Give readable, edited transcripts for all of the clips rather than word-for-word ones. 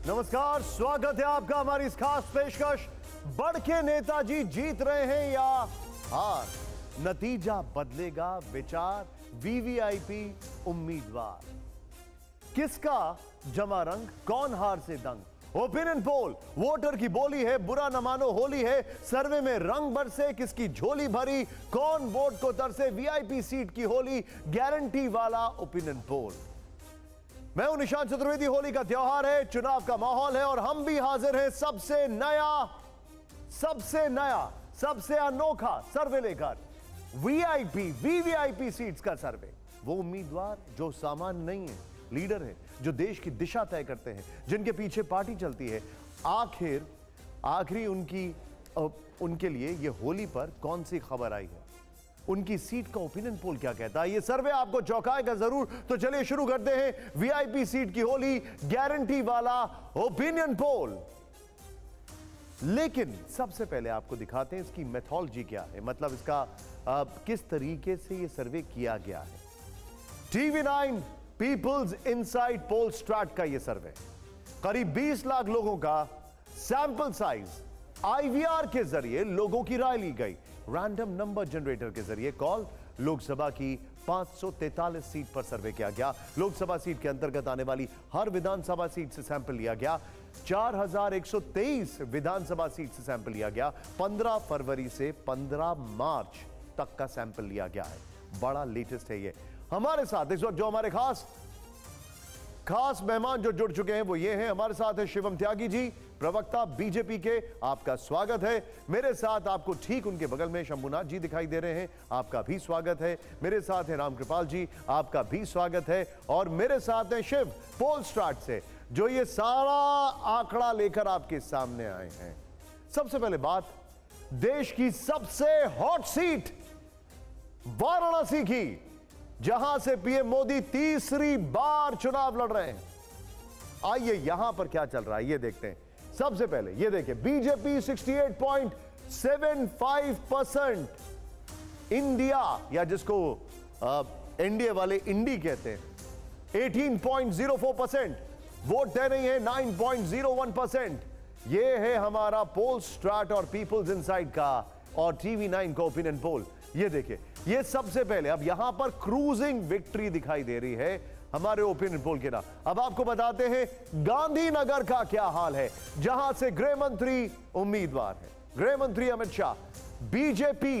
नमस्कार, स्वागत है आपका हमारी इस खास पेशकश। बढ़ के नेताजी जीत रहे हैं या हार, नतीजा बदलेगा विचार वीवीआईपी उम्मीदवार। किसका जमा रंग, कौन हार से दंग। ओपिनियन पोल, वोटर की बोली है, बुरा न मानो होली है। सर्वे में रंग बरसे, किसकी झोली भरी, कौन वोट को तरसे, वीआईपी सीट की होली, गारंटी वाला ओपिनियन पोल। मैं हूं निशांत चतुर्वेदी। होली का त्योहार है, चुनाव का माहौल है और हम भी हाजिर हैं सबसे नया, सबसे अनोखा सर्वे लेकर। वीवीआईपी सीट्स का सर्वे। वो उम्मीदवार जो सामान्य नहीं है, लीडर है, जो देश की दिशा तय करते हैं, जिनके पीछे पार्टी चलती है। आखिरी उनके लिए ये होली पर कौन सी खबर आई है, उनकी सीट का ओपिनियन पोल क्या कहता है, ये सर्वे आपको चौंकाएगा जरूर। तो चलिए शुरू करते हैं वीआईपी सीट की होली, गारंटी वाला ओपिनियन पोल। लेकिन सबसे पहले आपको दिखाते हैं इसकी मेथोलॉजी क्या है, मतलब इसका किस तरीके से ये सर्वे किया गया है। TV9 पीपल्स इनसाइड पोल स्ट्रैट का ये सर्वे, करीब 20 लाख लोगों का सैंपल साइज, IVR के जरिए लोगों की राय ली गई। रैंडम नंबर जनरेटर के जरिए कॉल, लोकसभा की 543 सीट पर सर्वे किया गया। लोकसभा सीट के अंतर्गत आने वाली हर विधानसभा सीट से सैंपल लिया गया। 4123 विधानसभा सीट से सैंपल लिया गया। 15 फरवरी से 15 मार्च तक का सैंपल लिया गया है। बड़ा लेटेस्ट है ये। हमारे साथ इस वक्त जो हमारे खास मेहमान जो जुड़ चुके हैं वो ये हैं। हमारे साथ है शिवम त्यागी जी, प्रवक्ता बीजेपी के, आपका स्वागत है। मेरे साथ आपको ठीक उनके बगल में शंभुनाथ जी दिखाई दे रहे हैं, आपका भी स्वागत है। मेरे साथ है रामकृपाल जी, आपका भी स्वागत है। और मेरे साथ है शिव, पोल स्ट्रैट से, जो ये सारा आंकड़ा लेकर आपके सामने आए हैं। सबसे पहले बात देश की सबसे हॉट सीट वाराणसी की, जहां से पीएम मोदी तीसरी बार चुनाव लड़ रहे हैं। आइए यहां पर क्या चल रहा है ये देखते हैं। सबसे पहले ये देखिए, बीजेपी 68.75%, इंडिया या जिसको एनडीए वाले इंडी कहते हैं 18.04%, वोट तय नहीं है 9.01%। ये है हमारा पोल स्ट्रैट और पीपल्स इनसाइड का और TV9 का ओपिनियन पोल। ये देखिए, ये सबसे पहले अब यहां पर क्रूजिंग विक्ट्री दिखाई दे रही है हमारे ओपिनियन पोल के नाम। अब आपको बताते हैं गांधीनगर का क्या हाल है, जहां से गृह मंत्री उम्मीदवार है, गृह मंत्री अमित शाह। बीजेपी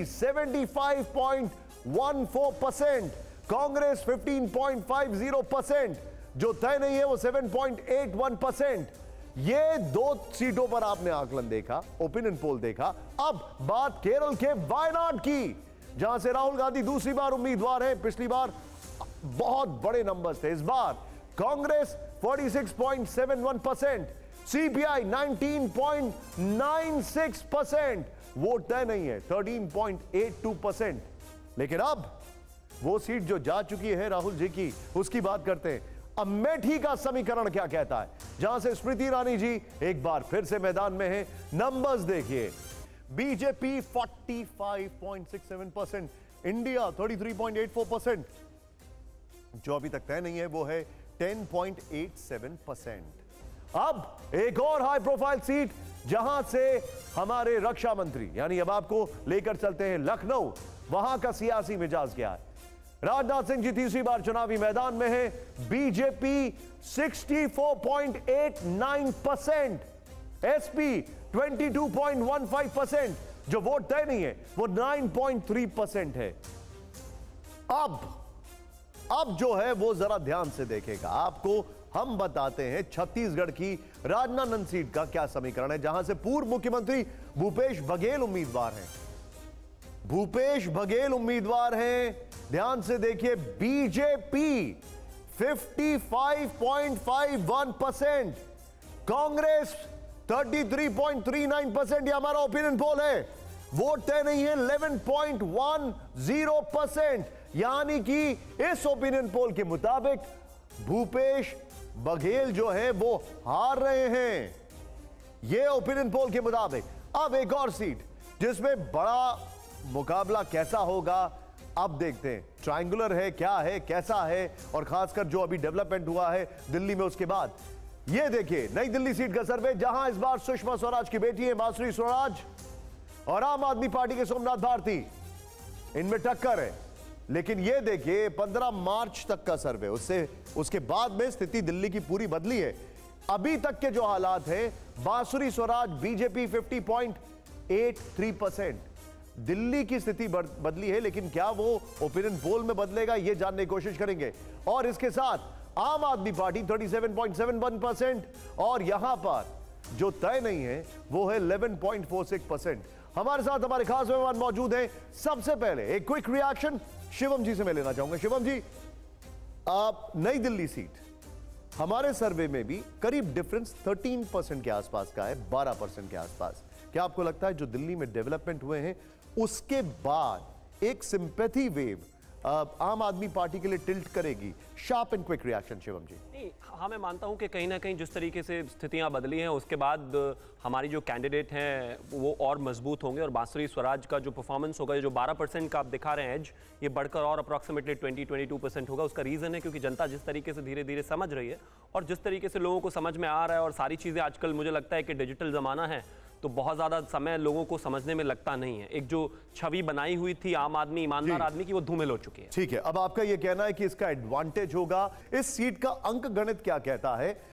75.14%, कांग्रेस 15.50%, जो तय नहीं है वो 7.81%। ये दो सीटों पर आपने आकलन देखा, ओपिनियन पोल देखा। अब बात केरल के वायनाड की, जहां से राहुल गांधी दूसरी बार उम्मीदवार है। पिछली बार बहुत बड़े नंबर्स थे, इस बार कांग्रेस 46.71%, सीपीआई 19.96%, वोट तय नहीं है 13.82%। लेकिन अब वो सीट जो जा चुकी है राहुल जी की, उसकी बात करते हैं। अमेठी का समीकरण क्या कहता है, जहां से स्मृति ईरानी जी एक बार फिर से मैदान में है। नंबर्स देखिए, बीजेपी 45.67%, इंडिया 33.84%, जो अभी तक तय नहीं है वो है 10.87%। अब एक और हाई प्रोफाइल सीट, जहां से हमारे रक्षा मंत्री, यानी अब आपको लेकर चलते हैं लखनऊ, वहां का सियासी मिजाज क्या है। राजनाथ सिंह जी तीसरी बार चुनावी मैदान में है। बीजेपी 64.89%, एसपी 22.15%, जो वोट तय नहीं है वो 9.3% है। अब जो है वो जरा ध्यान से देखेगा। आपको हम बताते हैं छत्तीसगढ़ की राजनांदगांव सीट का क्या समीकरण है, जहां से पूर्व मुख्यमंत्री भूपेश बघेल उम्मीदवार हैं। भूपेश बघेल उम्मीदवार हैं, ध्यान से देखिए। बीजेपी 55.51%, कांग्रेस 33.39%, ये हमारा ओपिनियन पोल है। वोट तय नहीं है 11.10%, यानी कि इस ओपिनियन पोल के मुताबिक भूपेश बघेल जो है वो हार रहे हैं, ये ओपिनियन पोल के मुताबिक। अब एक और सीट जिसमें बड़ा मुकाबला कैसा होगा अब देखते हैं। ट्रायंगुलर है, क्या है, कैसा है, और खासकर जो अभी डेवलपमेंट हुआ है दिल्ली में उसके बाद। ये देखिए नई दिल्ली सीट का सर्वे, जहां इस बार सुषमा स्वराज की बेटी है बांसुरी स्वराज और आम आदमी पार्टी के सोमनाथ भारती, इनमें टक्कर है। लेकिन ये देखिए 15 मार्च तक का सर्वे, उसके बाद में स्थिति दिल्ली की पूरी बदली है। अभी तक के जो हालात हैं, बांसुरी स्वराज बीजेपी 50.83%। दिल्ली की स्थिति बदली है, लेकिन क्या वो ओपिनियन पोल में बदलेगा, ये जानने की कोशिश करेंगे। और इसके साथ आम आदमी पार्टी 37.71% और यहां पर जो तय नहीं है वो है 11.46%। हमारे साथ हमारे खास मेहमान मौजूद हैं। सबसे पहले एक क्विक रिएक्शन शिवम जी से मैं लेना चाहूंगा। शिवम जी, आप नई दिल्ली सीट, हमारे सर्वे में भी करीब डिफरेंस 13% के आसपास का है, 12% के आसपास। क्या आपको लगता है जो दिल्ली में डेवलपमेंट हुए हैं उसके बाद एक सिंपैथी वेव आम आदमी पार्टी के लिए टिल्ट करेगी? Sharp and quick reaction Shivam ji. नहीं, हाँ, मैं मानता हूं कि कहीं ना कहीं जिस तरीके से स्थितियां बदली हैं उसके बाद हमारी जो कैंडिडेट हैं वो और मजबूत होंगे और बांसुरी स्वराज का जो परफॉर्मेंस होगा, जो 12% का आप दिखा रहे हैं एज, ये बढ़कर और अप्रॉक्सीमेटली 20-22% होगा। उसका रीज़न है क्योंकि जनता जिस तरीके से धीरे धीरे समझ रही है और जिस तरीके से लोगों को समझ में आ रहा है, और सारी चीज़ें आजकल मुझे लगता है कि डिजिटल ज़माना है तो बहुत ज़्यादा समय लोगों को समझने में लगता नहीं है। एक जो छवि बनाई हुई थी आम आदमी, ईमानदार आदमी की, वो धूमिल हो चुकी है। ठीक है, अब आपका ये कहना है कि इसका एडवांटेज होगा। इस सीट का अंक गणित क्या कहता है?